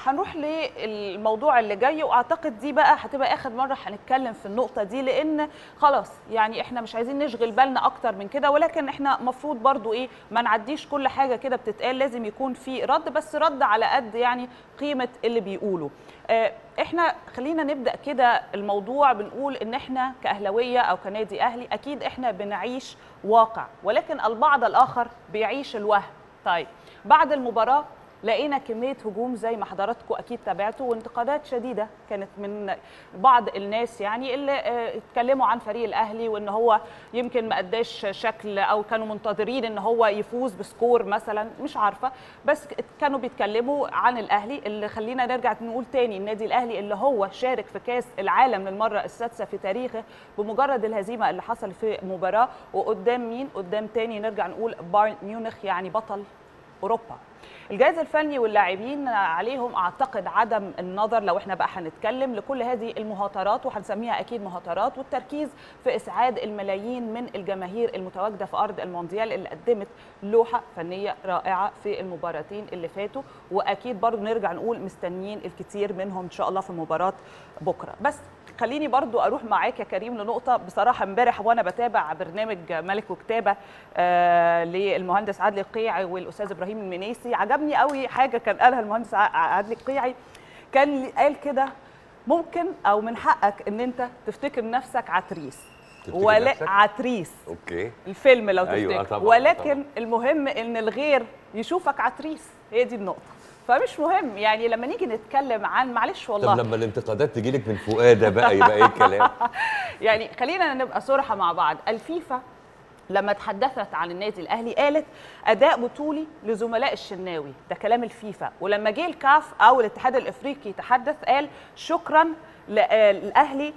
هنروح للموضوع اللي جاي، واعتقد دي بقى هتبقى اخر مره هنتكلم في النقطه دي، لان خلاص يعني احنا مش عايزين نشغل بالنا اكتر من كده، ولكن احنا مفروض برضو ايه ما نعديش كل حاجه كده بتتقال، لازم يكون في رد، بس رد على قد يعني قيمه اللي بيقوله. احنا خلينا نبدا كده الموضوع بنقول ان احنا كاهلاويه او كنادي اهلي اكيد احنا بنعيش واقع، ولكن البعض الاخر بيعيش الوهم. طيب بعد المباراه لقينا كميه هجوم زي ما حضراتكم اكيد تابعتوا، وانتقادات شديده كانت من بعض الناس يعني اللي اتكلموا عن فريق الاهلي وان هو يمكن ما اداش شكل، او كانوا منتظرين ان هو يفوز بسكور مثلا، مش عارفه، بس كانوا بيتكلموا عن الاهلي اللي خلينا نرجع نقول تاني النادي الاهلي اللي هو شارك في كاس العالم للمره السادسه في تاريخه بمجرد الهزيمه اللي حصل في مباراه، وقدام مين؟ قدام تاني نرجع نقول بايرن ميونخ، يعني بطل اوروبا. الجهاز الفني واللاعبين عليهم اعتقد عدم النظر، لو احنا بقى هنتكلم، لكل هذه المهاترات، وهنسميها اكيد مهاترات، والتركيز في اسعاد الملايين من الجماهير المتواجده في ارض المونديال اللي قدمت لوحه فنيه رائعه في المباراتين اللي فاتوا، واكيد برضو نرجع نقول مستنيين الكثير منهم ان شاء الله في مباراه بكره. بس خليني برضو اروح معاك يا كريم لنقطه، بصراحه امبارح وانا بتابع برنامج ملك وكتابه للمهندس عادل القيعي والاستاذ ابراهيم المنيسي، عجبني قوي حاجه كان قالها المهندس عادل القيعي، كان قال كده: ممكن او من حقك ان انت تفتكر نفسك عتريس، ولا عتريس اوكي الفيلم لو تفتكر، أيوة طبعًا ولكن طبعًا. المهم ان الغير يشوفك عتريس، هي دي النقطه. فمش مهم يعني لما نيجي نتكلم عن، معلش والله، طب لما الانتقادات تجيلك من فؤاده بقى يبقى ايه الكلام؟ يعني خلينا نبقى صراحه مع بعض. الفيفا لما تحدثت عن النادي الاهلي قالت اداء بطولي لزملاء الشناوي، ده كلام الفيفا. ولما جه الكاف او الاتحاد الافريقي تحدث قال شكرا للاهلي،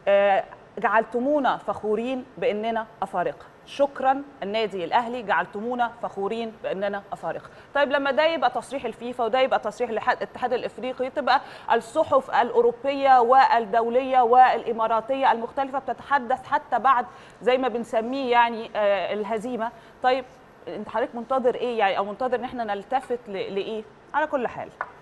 جعلتمونا فخورين باننا افارقه. شكرا النادي الاهلي، جعلتمونا فخورين باننا افارقه. طيب لما ده يبقى تصريح الفيفا وده يبقى تصريح الاتحاد الافريقي، تبقى الصحف الاوروبيه والدوليه والاماراتيه المختلفه بتتحدث حتى بعد زي ما بنسميه يعني الهزيمه. طيب انت حضرتك منتظر ايه يعني، او منتظر ان احنا نلتفت لايه؟ على كل حال